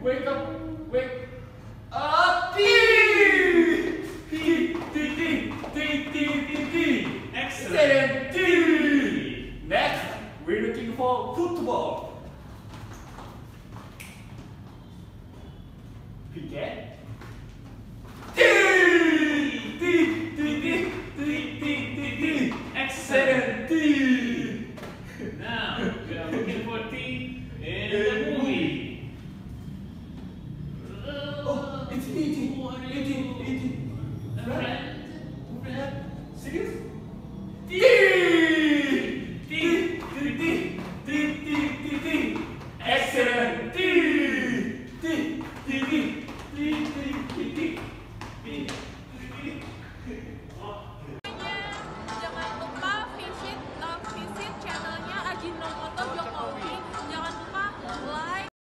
Wake up. Wake up. D. D. D. D. D. D. D. Excellent. D. Next, we're looking for football. Piquet. D. D. D. D. D. D. D. D. Excellent. D.